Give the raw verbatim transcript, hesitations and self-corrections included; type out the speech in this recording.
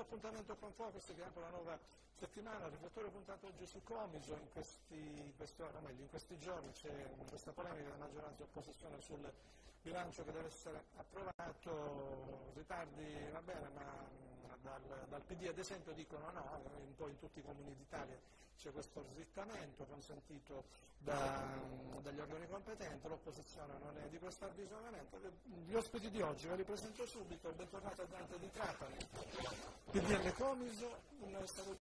appuntamento con Focus, che apre la nuova settimana. Il riflettore puntato oggi su Comiso. In questi, questi, o meglio, in questi giorni c'è questa polemica della maggioranza e opposizione sul bilancio che deve essere approvato. Ritardi va bene, ma dal, dal P D ad esempio dicono no, un po' in tutti i comuni d'Italia c'è questo slittamento consentito da, dagli organi competenti, l'opposizione non è di questo avvisonamento. Gli ospiti di oggi ve li presento subito. Bentornato a Dante di Trapani, P D L Comiso, un saluto